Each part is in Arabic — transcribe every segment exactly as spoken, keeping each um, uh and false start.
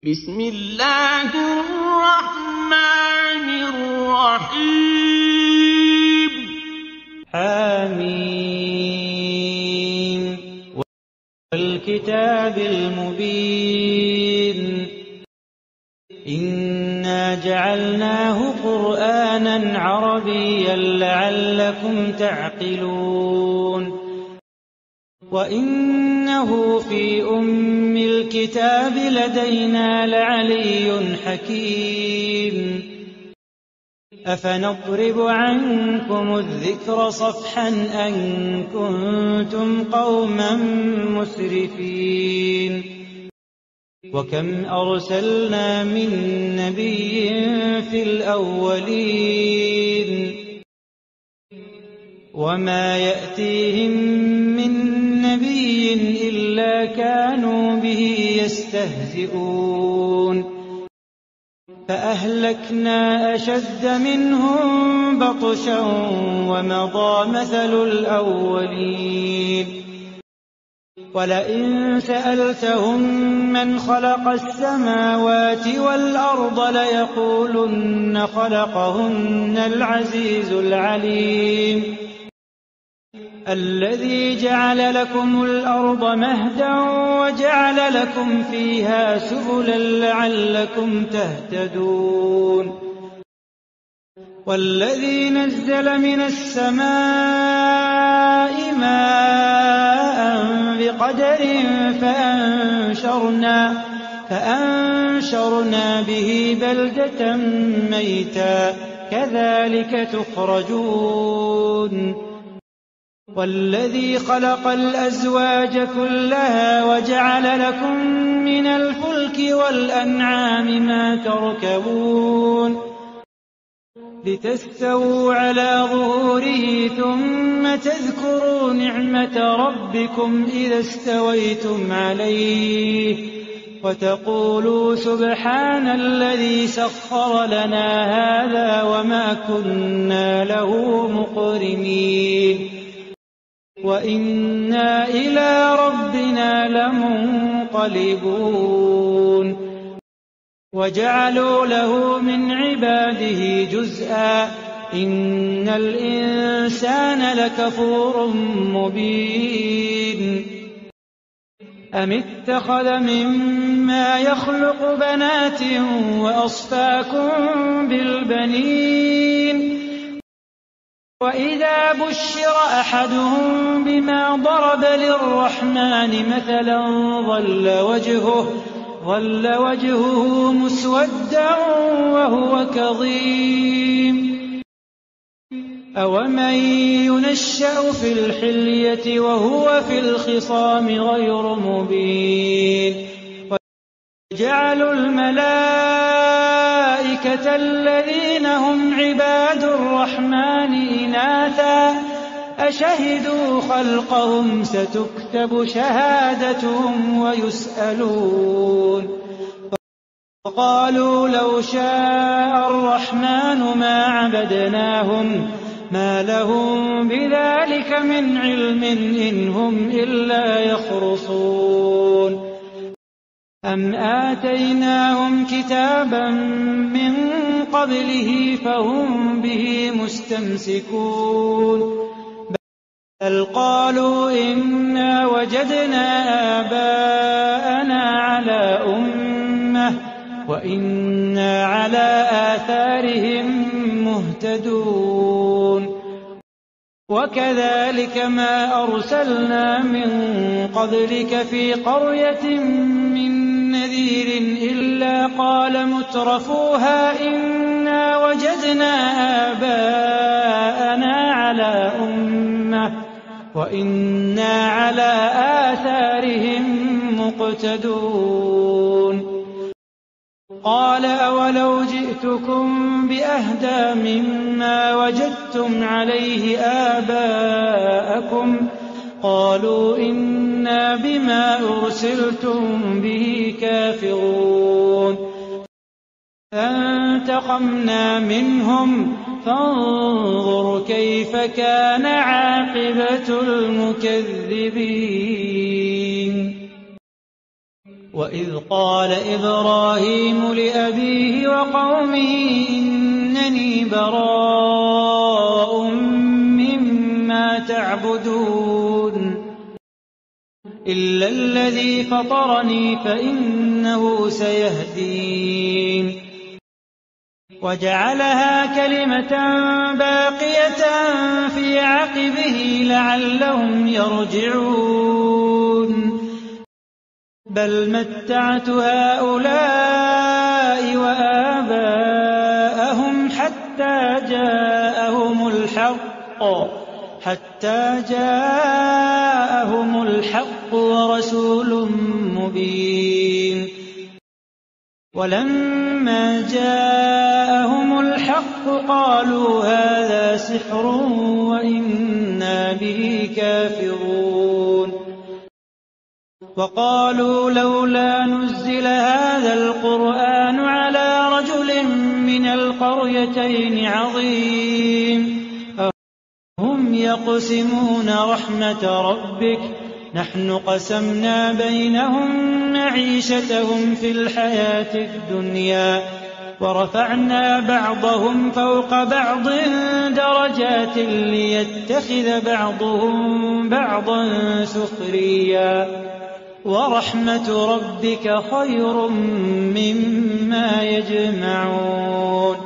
بسم الله الرحمن الرحيم حميم والكتاب المبين إنا جعلناه قرآنا عربيا لعلكم تعقلون وإنه في أم الكتاب لدينا لعلي حكيم أفنضرب عنكم الذكر صفحا أن كنتم قوما مسرفين وكم أرسلنا من نبي في الأولين وما يأتيهم من نبي إلا كانوا به يستهزئون فأهلكنا أشد منهم بطشا ومضى مثل الأولين ولئن سألتهم من خلق السماوات والأرض ليقولن خلقهن العزيز العليم الذي جعل لكم الأرض مهدا وجعل لكم فيها سبلا لعلكم تهتدون والذي نزل من السماء ماء بقدر فأنشرنا, فأنشرنا به بلدة ميتا كذلك تخرجون والذي خلق الأزواج كلها وجعل لكم من الفلك والأنعام ما تركبون لتستووا على ظهوره ثم تذكروا نعمة ربكم إذا استويتم عليه وتقولوا سبحان الذي سخر لنا هذا وما كنا له مقرنين وإنا إلى ربنا لمنقلبون وجعلوا له من عباده جزءا إن الإنسان لكفور مبين أم اتخذ مما يخلق بنات وأصفاكم بالبنين وإذا بشر أحدهم بما ضرب للرحمن مثلا ظل وجهه, ظل وجهه مسودا وهو كظيم أومن ينشأ في الحلية وهو في الخصام غير مبين وجعلوا الملائكة الذين هم عباد الرحمن إناثا أشهدوا خلقهم ستكتب شهادتهم ويسألون وقالوا لو شاء الرحمن ما عبدناهم ما لهم بذلك من علم إن هم إلا يخرصون أم آتيناهم كتابا من قبله فهم به مستمسكون بل قالوا إنا وجدنا آباءنا على أمة وإنا على آثارهم مهتدون وكذلك ما أرسلنا من قبلك في قرية من نذير إلا قال مترفوها إنا وجدنا آباءنا على أمة وإنا على آثارهم مقتدون قال أولو جئتكم بأهدى مما وجدتم عليه آباءكم قالوا إنا بما أرسلتم به كافرون فانتقمنا منهم فانظر كيف كان عاقبة المكذبين وإذ قال إبراهيم لأبيه وقومه إنني براء مما تعبدون إلا الذي فطرني فإنه سيهدين وجعلها كلمة باقية في عقبه لعلهم يرجعون بل متعت هؤلاء وآباءهم حتى جاءهم الحق حتى جاءهم الحق ورسول مبين ولما جاءهم الحق قالوا هذا سحر وإنا به كافرون وقالوا لولا نزل هذا القرآن على رجل من القريتين عظيم أهم يقسمون رحمة ربك نحن قسمنا بينهم معيشتهم في الحياة الدنيا ورفعنا بعضهم فوق بعض درجات ليتخذ بعضهم بعضا سخريا ورحمة ربك خير مما يجمعون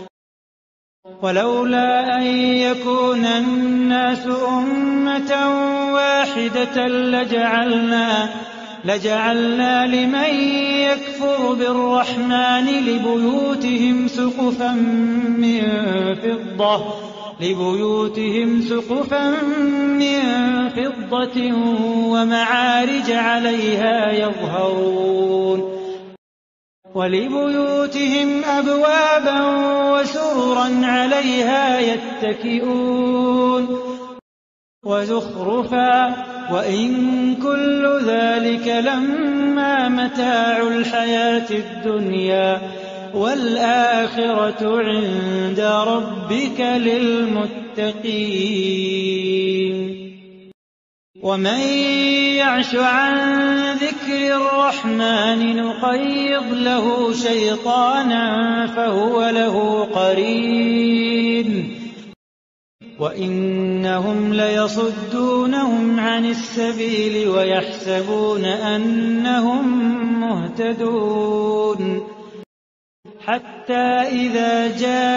ولولا أن يكون الناس أمة واحدة لجعلنا لجعلنا لمن يكفر بالرحمن لبيوتهم سقفا من فضة لبيوتهم سقفا من فضة ومعارج عليها يظهرون ولبيوتهم أبوابا وسررا عليها يتكئون وزخرفا وإن كل ذلك لما متاع الحياة الدنيا والآخرة عند ربك للمتقين ومن يعش عن ذكر الرحمن نقيض له شيطانا فهو له قرين وإنهم ليصدونهم عن السبيل ويحسبون أنهم مهتدون حتى إذا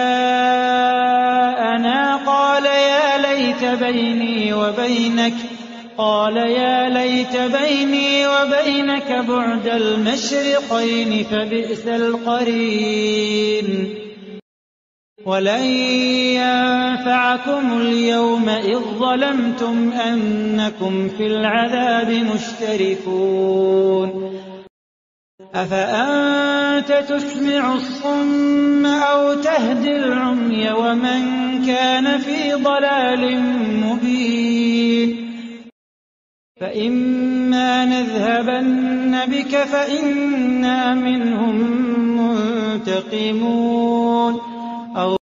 جاءنا قال يا ليت بيني وبينك قال يا ليت بيني وبينك بعد المشرقين فبئس القرين ولن ينفعكم اليوم إذ ظلمتم أنكم في العذاب مشتركون أفأنت تسمع الصم أو تهدي العمي ومن كان في ضلال مبين فإما نذهبن بك فإنا منهم منتقمون أو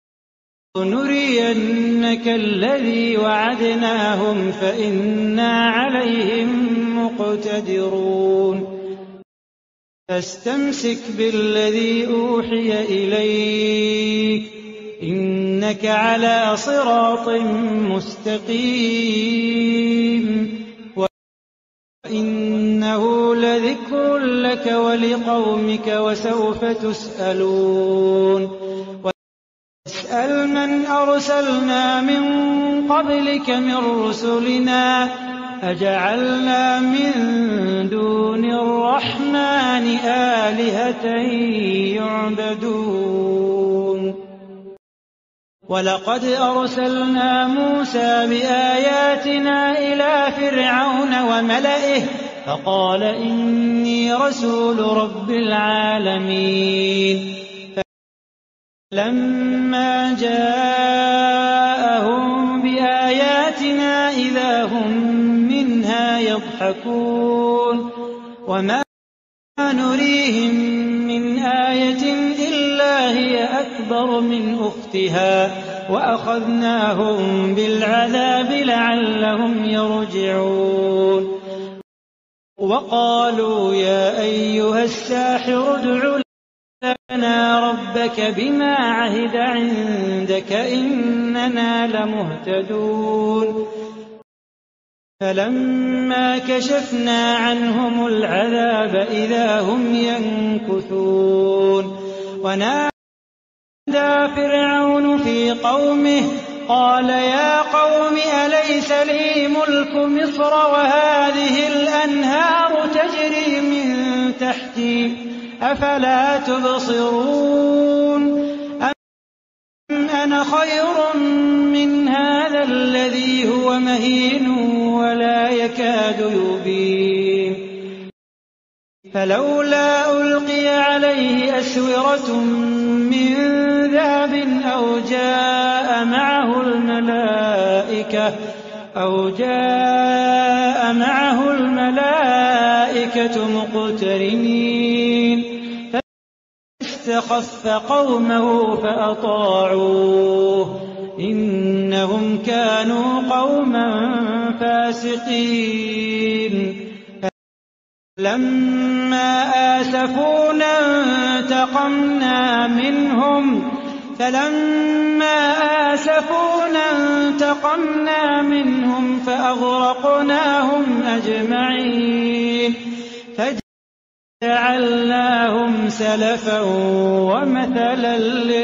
نرينك الذي وعدناهم فإنا عليهم مقتدرون فاستمسك بالذي أوحي إليك إنك على صراط مستقيم وإنه لذكر لك ولقومك وسوف تسألون واسأل من أرسلنا من قبلك من رسلنا أجعلنا من دون الرحمن آلهة يعبدون ولقد أرسلنا موسى بآياتنا إلى فرعون وملئه فقال إني رسول رب العالمين فلما جاءهم بآياتنا إذا هم منها يضحكون وما نريهم من آية إلا هي أكبر من أختها وأخذناهم بالعذاب لعلهم يرجعون وقالوا يا أيها الساحر ادع لنا ربك بما عهد عندك إننا لمهتدون فلما كشفنا عنهم العذاب إذا هم ينكثون ونادى فرعون في قومه قال يا قوم أليس لي ملك مصر وهذه الأنهار تجري من تحتي أفلا تبصرون أم أنا خير من هذا الذي هو مهين ولا يكاد يبين فلولا ألقي عليه أسورة من ذهب أو جاء معه الملائكة أو جاء معه الملائكة مقترنين فاستخف قومه فأطاعوه إنهم كانوا قوما فاسقين لما آسفونا انتقمنا منهم فلما آسفونا انتقمنا منهم فأغرقناهم أجمعين فجعلناهم سلفا ومثلا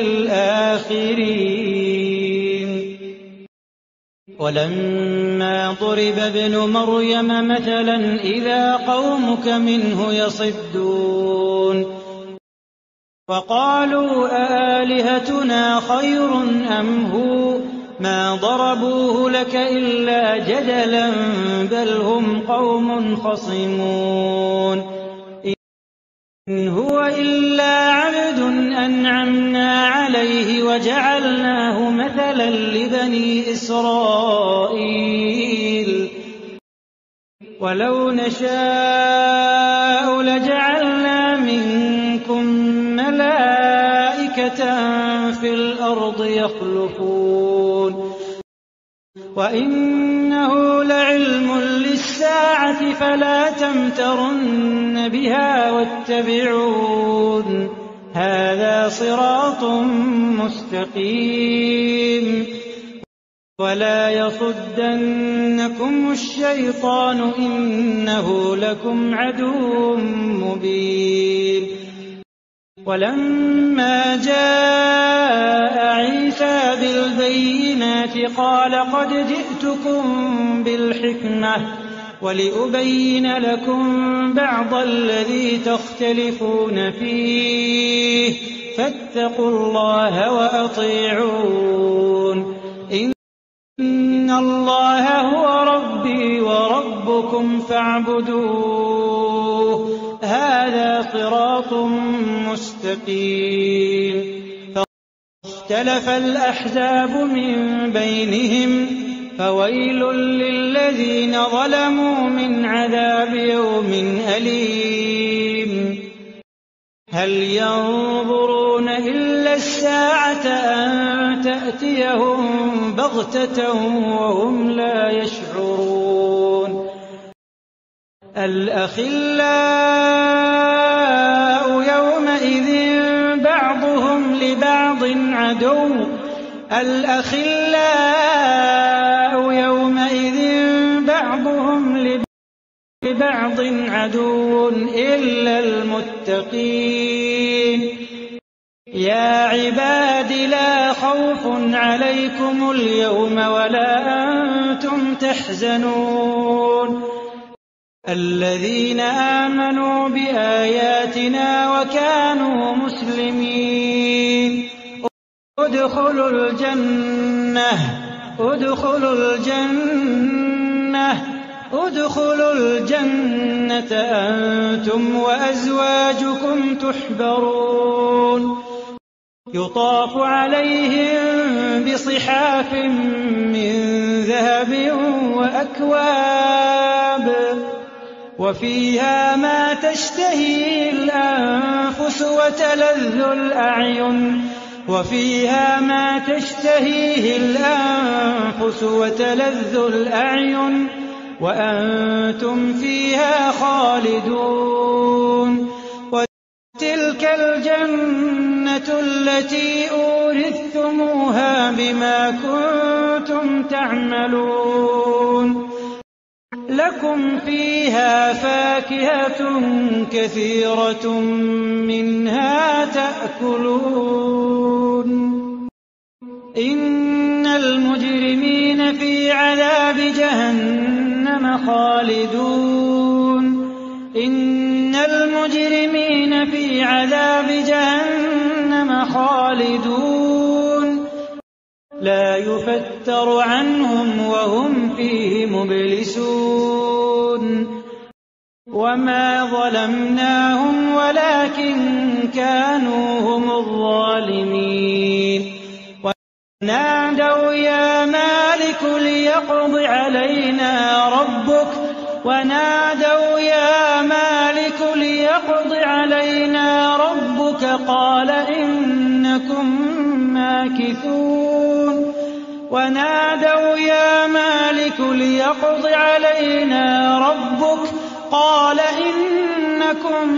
للآخرين ولما ضرب ابن مريم مثلا إذا قومك منه يصدون وقالوا أآلهتنا خير أم هو ما ضربوه لك إلا جدلا بل هم قوم خصمون إن هو إلا عبد أنعمنا عليه وجعلناه مثلا لبني إسرائيل ولو نشاء لجعلنا منكم ملائكة في الأرض يخلفون وإنه لعلم للساعة فلا تمترن بها واتبعون هذا صراط مستقيم ولا يصدنكم الشيطان إنه لكم عدو مبين ولما جاء عيسى بالبينات قال قد جئتكم بالحكمة ولأبين لكم بعض الذي تختلفون فيه فاتقوا الله وأطيعون إن الله هو ربي وربكم فاعبدوه هذا صراط مستقيم فاختلف الأحزاب من بينهم فويل للذين ظلموا من عذاب يوم أليم هل ينظرون إلا الساعة أن تأتيهم بغتة وهم لا يشعرون الأخلاء يومئذ بعضهم لبعض عدو الأخلاء يومئذ بعضهم لبعض عدو إلا المتقين يا عباد لا خوف عليكم اليوم ولا أنتم تحزنون الذين آمنوا بآياتنا وكانوا مسلمين ادخلوا الجنة ادخلوا الجنة ادخلوا الجنة أنتم وأزواجكم تحبرون يطاف عليهم بصحاف من ذهب وأكواب وفيها ما تشتهي الأنفس وتلذ الأعين وفيها ما تشتهيه الأنفس وتلذ الأعين وأنتم فيها خالدون. وتلك الجنة التي أورثتموها بما كنتم تعملون. لكم فيها فاكهة كثيرة منها تأكلون. إن المجرمين في عذاب جهنم خالدون. إن المجرمين في عذاب جهنم خالدون. لا يفتر عنهم وهم فيه مبلسون. وما ظلمناهم ولكن كانوا هم الظالمين. ونادوا يا مالك ليقض علينا ربك ونادوا يا مالك ليقض علينا ربك قال إنكم ماكثون. ونادوا يا مالك ليقض علينا ربك قال إنكم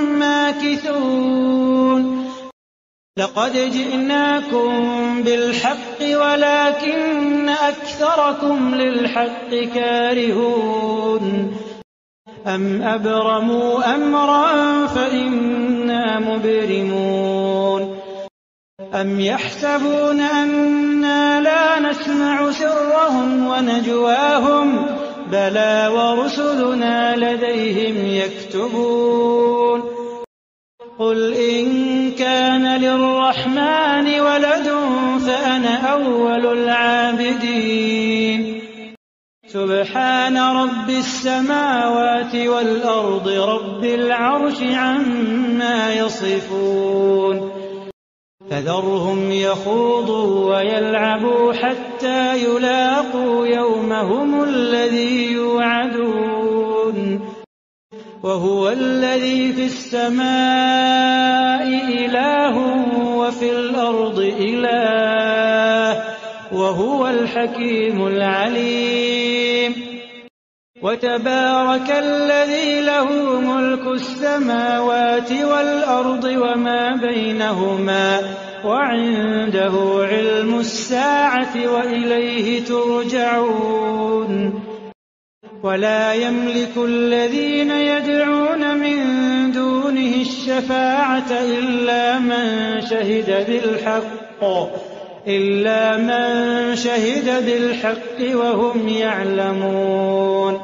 ماكثون. لقد جئناكم بالحق ولكن أكثركم للحق كارهون. أم أبرموا أمرا فإنا مبرمون. أم يحسبون أنا لا نسمع سرهم ونجواهم بلى ورسلنا لديهم يكتبون. قل إن كان للرحمن ولد فأنا أول العابدين. سبحان رب السماوات والأرض رب العرش عما يصفون. فذرهم يخوضوا ويلعبوا حتى يلاقوا يومهم الذي يوعدون. وهو الذي في السماء إله وفي الأرض إله وهو الحكيم العليم. وتبارك الذي له ملك السماوات والأرض وما بينهما وعنده علم الساعة وإليه ترجعون. ولا يملك الذين يدعون من دونه الشفاعة إلا من شهد بالحق إلا من شهد بالحق وهم يعلمون.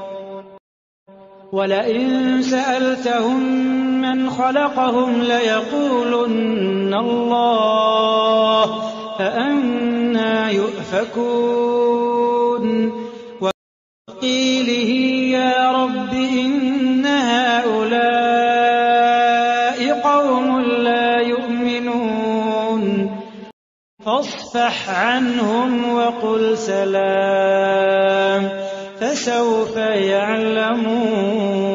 ولئن سألتهم من خلقهم ليقولن الله فأنى يؤفكون. وقيله يا رب إن هؤلاء قوم لا يؤمنون فاصفح عنهم وقل سلام فسوف يعلمون.